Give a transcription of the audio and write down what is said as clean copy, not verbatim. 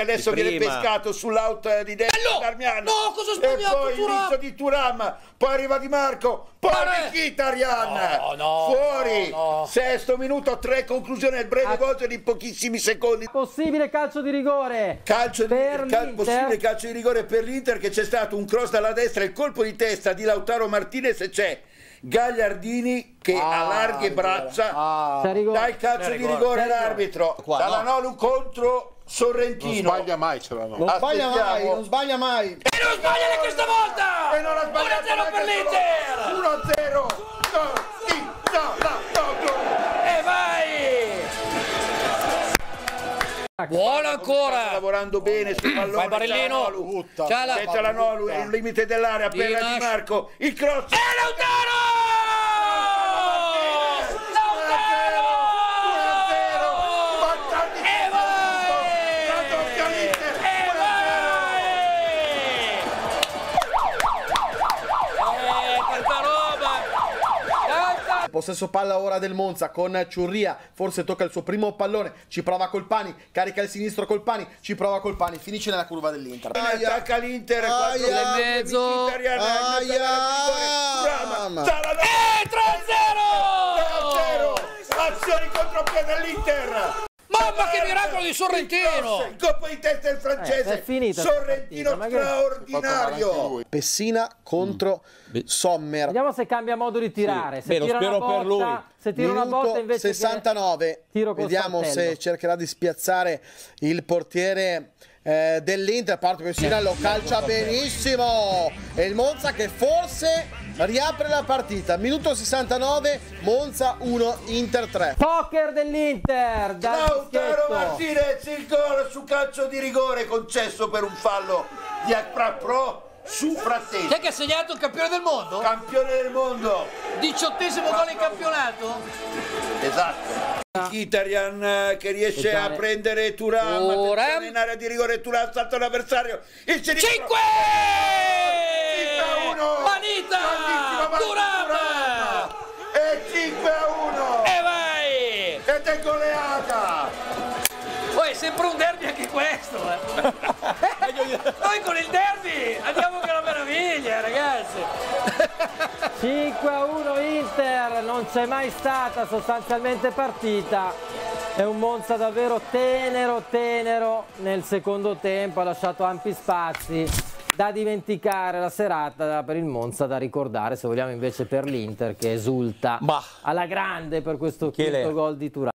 adesso viene pescato sull'out di Darmian. No, cosa ha sbagliato? E poi l'inizio di Thuram, poi arriva Di Marco, poi Mkhitaryan. Fuori. Sesto minuto, 3 conclusioni al breve volto di pochissimi secondi. Possibile calcio di rigore. Possibile calcio di rigore per l'Inter, che c'è stato un cross dalla destra, il colpo di testa di Lautaro Martinez e c'è Gagliardini che allarga le braccia. Dà il calcio di rigore l'arbitro. Çalhanoğlu contro Sorrentino. Non sbaglia mai Çalhanoğlu. Non sbaglia mai. E non sbaglia neanche stavolta! E non ha sbagliato 1-0 per l'Inter! 1-0. E vai! Buono ancora! Sta lavorando bene sul pallone. Vai Barellino! C'è Çalhanoğlu, è il limite dell'area per Di Marco. Il cross. E Lautaro! Possesso palla ora del Monza con Ciurria, forse tocca il suo primo pallone, ci prova Colpani, carica il sinistro Colpani, ci prova Colpani, finisce nella curva dell'Inter. Attacca l'Inter, 4 e mezzo. 3-0. Azioni contropiede dell'Inter. Mamma che miracolo di Sorrentino! Il colpo di testa del francese. È finita Sorrentino straordinario. Pessina contro Sommer. Vediamo se cambia modo di tirare. Se tira una botta, se tira una botta invece 69. Vediamo se cercherà di spiazzare il portiere dell'Inter. Parte Pessina, lo calcia benissimo. E il Monza che forse riapre la partita. Minuto 69, Monza 1, Inter 3. Poker dell'Inter. Lautaro Martinez, il gol su calcio di rigore concesso per un fallo di Pro su Frattesi. Chi è che ha segnato il campione del mondo? Campione del mondo. 18° gol in campionato? Esatto. Mkhitaryan che riesce a prendere Thuram in area di rigore. Thuram salta l'avversario. Il 5! 5-1. Manita! Thuram! E 5-1. E vai! Ed è goleata. Poi è sempre un derby anche questo. Noi con il derby andiamo che è una meraviglia, ragazzi. 5-1 Inter, non c'è mai stata sostanzialmente partita. È un Monza davvero tenero nel secondo tempo, ha lasciato ampi spazi da dimenticare. La serata per il Monza da ricordare, se vogliamo, invece per l'Inter che esulta alla grande per questo quinto gol di Thuram.